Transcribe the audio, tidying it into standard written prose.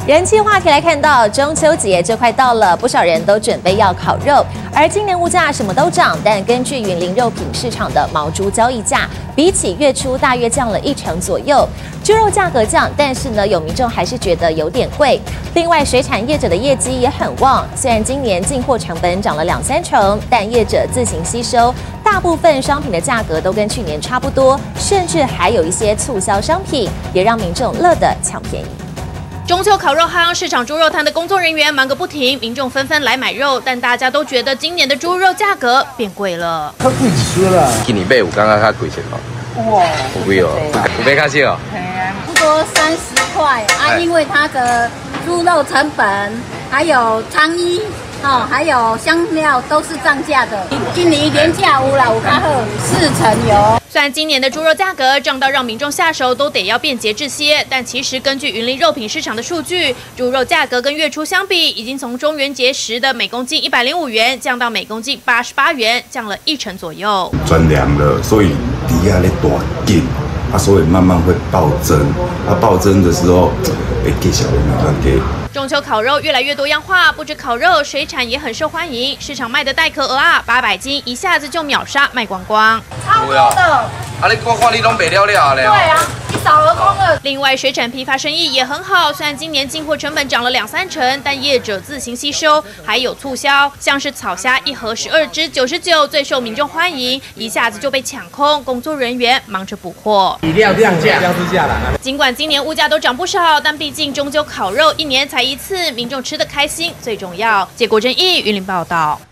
人气话题来看到中秋节就快到了，不少人都准备要烤肉。而今年物价什么都涨，但根据云林肉品市场的毛猪交易价，比起月初大约降了1成左右。猪肉价格降，但是呢，有民众还是觉得有点贵。另外，水产业者的业绩也很旺，虽然今年进货成本涨了2-3成，但业者自行吸收，大部分商品的价格都跟去年差不多，甚至还有一些促销商品，也让民众乐得抢便宜。 中秋烤肉夯，市场猪肉摊的工作人员忙个不停，民众纷纷来买肉，但大家都觉得今年的猪肉价格变贵了。 较贵一些啦。 今年买有感觉较贵些哦。 哇， 有贵哦，有买较少哦。 不多30块啊，因为它的猪肉成本还有苍衣。 哦，还有香料都是涨价的，今年廉价有啦，有较好，4成有。 虽然今年的猪肉价格涨到让民众下手都得要变节制些，但其实根据云林肉品市场的数据，猪肉价格跟月初相比，已经从中元节时的每公斤105元降到每公斤88元，降了1成左右。 转凉了，所以底下咧大紧，所以慢慢会暴增。暴增的时候，给小人慢慢给。 中秋烤肉越来越多样化，不止烤肉，水产也很受欢迎。市场卖的带壳蚵仔800斤，一下子就秒杀卖光光。 超多的。啊，你看你拢卖了了嘞。对啊，一扫而空了。 另外，水产批发生意也很好，虽然今年进货成本涨了2-3成，但业者自行吸收，还有促销，像是草虾1盒12只99，最受民众欢迎，一下子就被抢空，工作人员忙着补货。 以量降价，量之价啦。 尽管今年物价都涨不少，但毕竟中秋烤肉1年才1次，民众吃得开心最重要。结果正义，云林报道。